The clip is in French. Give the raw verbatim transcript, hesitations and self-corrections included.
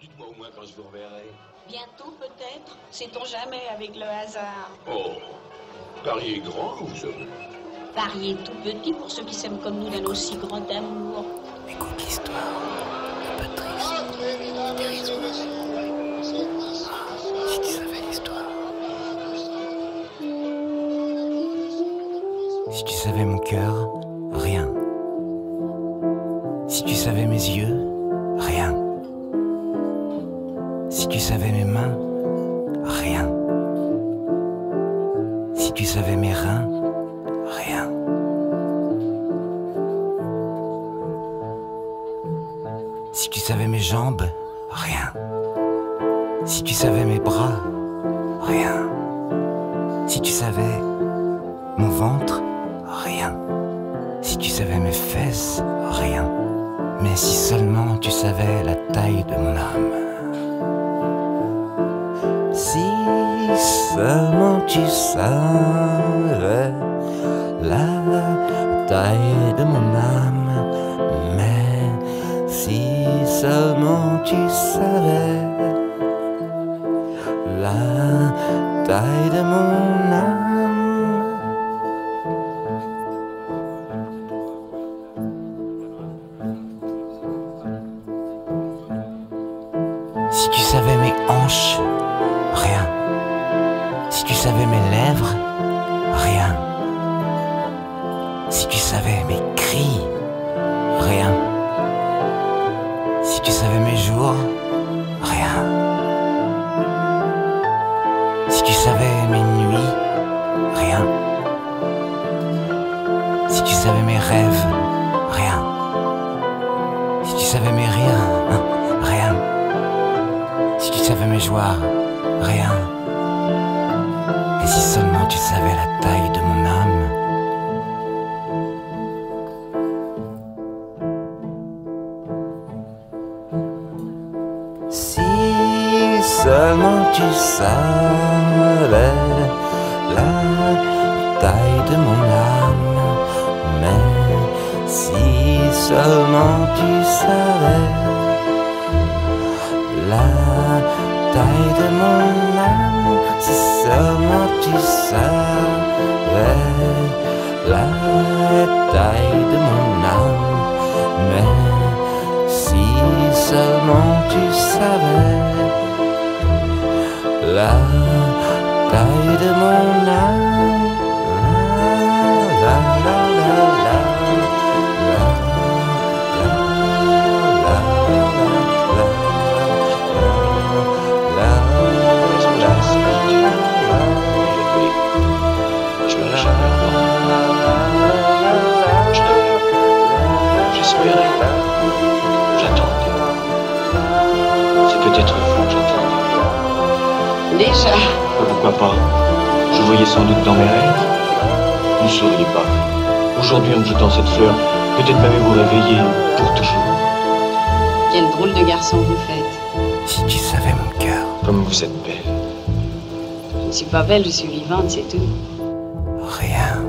Dites-moi au moins quand je vous reverrai. Bientôt peut-être, sait-on jamais avec le hasard. Oh, Paris est grand, vous savez. Paris est tout petit pour ceux qui s'aiment comme nous d'un aussi grand amour. Écoute l'histoire, un peu triste, dérisoire. Si tu savais l'histoire. Si tu savais mon cœur, rien. Si tu savais mes yeux, rien. Si tu savais mes mains, rien. Si tu savais mes reins, rien. Si tu savais mes jambes, rien. Si tu savais mes bras, rien. Si tu savais mon ventre, rien. Si tu savais mes fesses, rien. Mais si seulement tu savais la taille de mon âme. Si seulement tu savais la taille de mon âme. Mais si seulement tu savais la taille de mon âme. Si tu savais mes hanches, rien. Si tu savais mes lèvres, rien. Si tu savais mes cris, rien. Si tu savais mes jours, rien. Si tu savais mes nuits, rien. Si tu savais mes rêves, rien. Si tu savais mes riens, rien. Si tu savais mes joies, rien. Et si seulement tu savais la taille de mon âme. Si seulement tu savais la taille de mon âme. Mais si seulement tu savais la taille de mon âme. Si seulement tu savais la taille de mon âme. Mais si seulement tu savais la taille de mon âme. La, la, la, la, la, la, la, la, la, la, Je l'aurais jamais encore. Je l'avais. J'espérais. J'attendais. C'est peut-être vous que j'attendais. Déjà. Pourquoi pas? Je vous voyais sans doute dans mes rêves. Vous ne sauriez pas. Aujourd'hui, en me jetant cette fleur, peut-être m'avez-vous réveillé pour toujours. Quel drôle de garçon vous faites. Si tu savais mon cœur. Comme vous êtes belle. Je ne suis pas belle, je suis vivante, c'est tout. Rien.